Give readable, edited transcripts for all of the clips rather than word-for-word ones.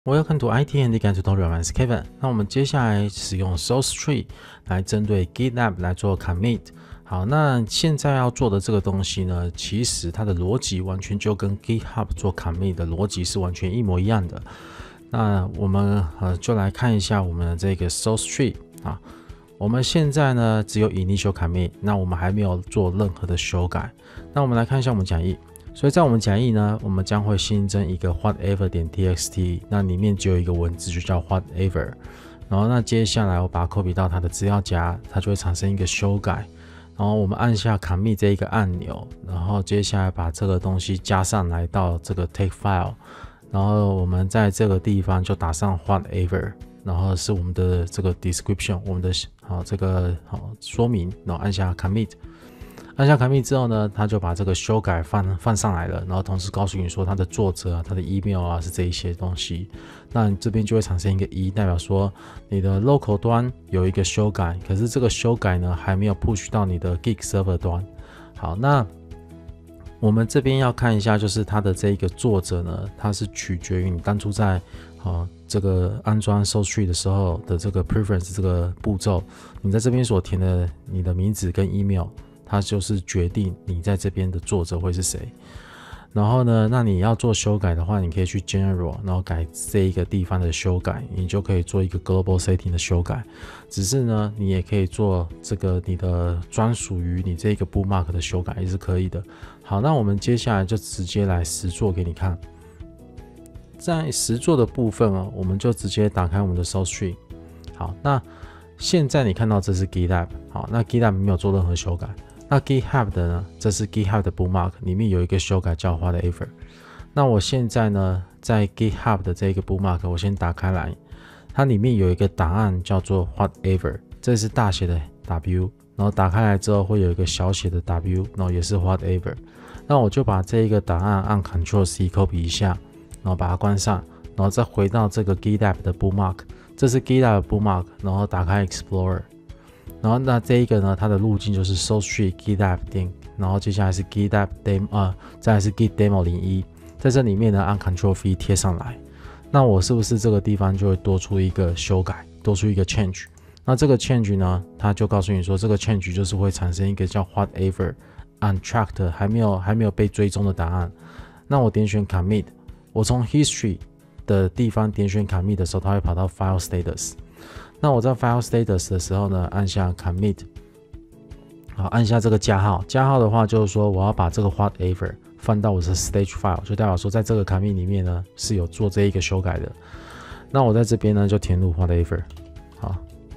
Welcome to IT and Legal Tutorial， 我是 Kevin。那我们接下来使用 source tree 来针对 GitLab 来做 commit。好，那现在要做的这个东西呢，其实它的逻辑完全就跟 GitHub 做 commit 的逻辑是完全一模一样的。那我们就来看一下我们的这个 source tree 啊。我们现在呢只有 initial commit， 那我们还没有做任何的修改。那我们来看一下我们讲义。所以在我们讲义呢，我们将会新增一个 whatever.txt， 那里面只有一个文字就叫 whatever， 然后那接下来我把它 copy 到它的资料夹，它就会产生一个修改，然后我们按下 commit 这一个按钮，然后接下来把这个东西加上来到这个 take file， 然后我们在这个地方就打上 whatever， 然后是我们的这个 description， 我们的这个说明，然后按下 commit。按下 commit 之后呢，他就把这个修改放上来了，然后同时告诉你说他的作者啊、他的 email 啊是这一些东西。那你这边就会产生一个代表说你的 local 端有一个修改，可是这个修改呢还没有 push 到你的 Git server 端。好，那我们这边要看一下，就是他的这个作者呢，他是取决于你当初在这个安装 source tree 的时候的这个 preference 这个步骤，你在这边所填的你的名字跟 email。它就是决定你在这边的作者会是谁，然后呢，那你要做修改的话，你可以去 General， 然后改这一个地方的修改，你就可以做一个 Global Setting 的修改。只是呢，你也可以做这个你的专属于你这个 Bookmark 的修改也是可以的。好，那我们接下来就直接来实作给你看。在实作的部分我们就直接打开我们的 Source Tree。好，那现在你看到这是 GitLab， 好，那 GitLab 没有做任何修改。那 GitHub 的呢？这是 GitHub 的 Bookmark， 里面有一个修改叫 whatever。那我现在呢，在 GitHub 的这个 Bookmark， 我先打开来，它里面有一个档案叫做 whatever， 这是大写的 W， 然后打开来之后会有一个小写的 W， 然后也是 whatever。那我就把这一个档案按 Ctrl+C copy 一下，然后把它关上，然后再回到这个 GitLab 的 Bookmark， 这是 GitLab 的 Bookmark， 然后打开 Explorer。然后那这一个呢，它的路径就是 source tree GitLab 点，然后接下来是 GitLab demo， 再来是 Git demo 01，在这里面呢按 Ctrl+V 贴上来，那我是不是这个地方就会多出一个修改，多出一个 change？ 那这个 change 呢，它就告诉你说这个 change 就是会产生一个叫 whatever untracked 还没有被追踪的答案。那我点选 commit， 我从 history 的地方点选 commit 的时候，它会跑到 file status。那我在 File Status 的时候呢，按下 Commit， 好，按下这个加号。加号的话就是说我要把这个 Whatever 放到我的 Stage File， 就代表说在这个 Commit 里面呢是有做这一个修改的。那我在这边呢就填入 Whatever， 好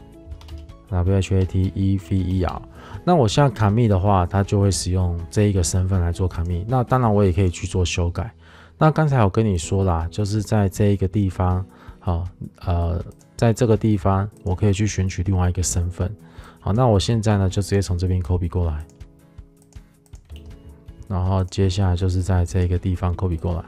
，WHATEVER。那我现在 Commit 的话，它就会使用这一个身份来做 Commit。那当然我也可以去做修改。那刚才我跟你说啦，就是在这一个地方，好，在这个地方，我可以去选取另外一个身份。好，那我现在呢，就直接从这边 copy 过来，然后接下来就是在这个地方 copy 过来。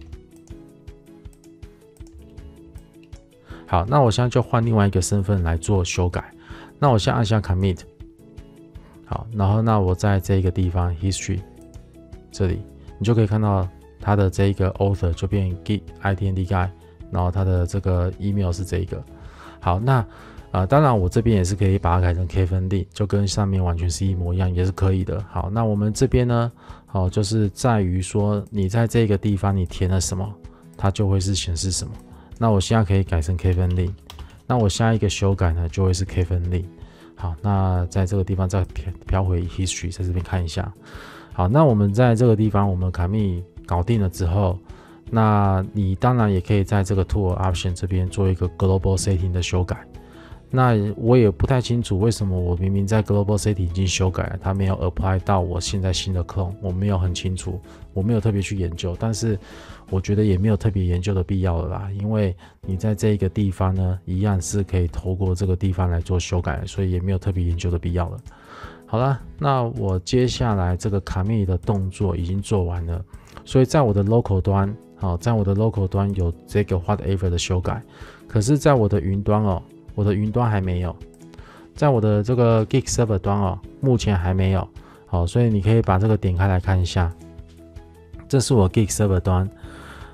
好，那我现在就换另外一个身份来做修改。那我现在按下 commit， 好，然后那我在这个地方 history 这里，你就可以看到它的这个 author 就变 Git ITND guy。然后它的这个 email 是这一个。好，那当然我这边也是可以把它改成 Kevin Lin， 就跟上面完全是一模一样，也是可以的。好，那我们这边呢，好，就是在于说你在这个地方你填了什么，它就会是显示什么。那我现在可以改成 Kevin Lin， 那我下一个修改呢就会是 Kevin Lin。好，那在这个地方再飘回 history， 在这边看一下。好，那我们在这个地方我们 commit 搞定了之后。那你当然也可以在这个 Tool Option 这边做一个 Global Setting 的修改。那我也不太清楚为什么我明明在 Global Setting 已经修改了，它没有 Apply 到我现在新的 Clone， 我没有很清楚，我没有特别去研究，但是我觉得也没有特别研究的必要了啦，因为你在这个地方呢，一样是可以透过这个地方来做修改，所以也没有特别研究的必要了。好了，那我接下来这个 Commit 的动作已经做完了，所以在我的 Local 端。好，在我的 local 端有这个 whatever 的修改，可是在我的云端我的云端还没有，在我的这个 Git server 端目前还没有。好，所以你可以把这个点开来看一下，这是我 Git server 端。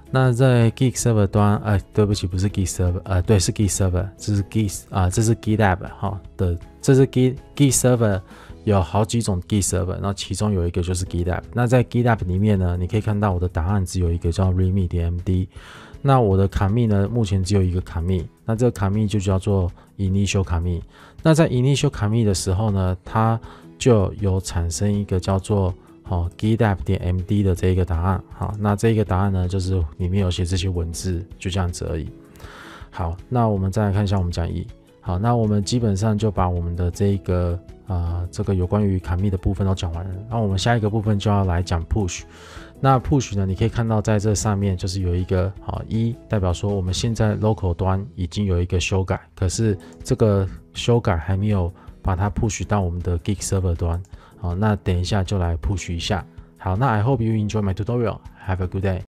那在 Git Server 端，对不起，不是 Git Server，对，是 Git Server， 这是 Git 这是 GitLab 哈的，这是 Git Server 有好几种 Git Server， 然后其中有一个就是 GitLab。那在 GitLab 里面呢，你可以看到我的档案只有一个叫 readme.md， 那我的 commit 呢，目前只有一个 commit， 那这个 commit 就叫做 initial commit。那在 initial commit 的时候呢，它就有产生一个叫做GitLab.md 的这一个答案。好，那这一个答案呢，就是里面有写这些文字，就这样子而已。好，那我们再来看一下我们讲义。好，那我们基本上就把我们的这个有关于 commit 的部分都讲完了。那我们下一个部分就要来讲 push。那 push 呢，你可以看到在这上面就是有一个代表说我们现在 local 端已经有一个修改，可是这个修改还没有把它 push 到我们的 Git Server 端。好，那等一下就来 push 一下。好，那 I hope you enjoy my tutorial. Have a good day.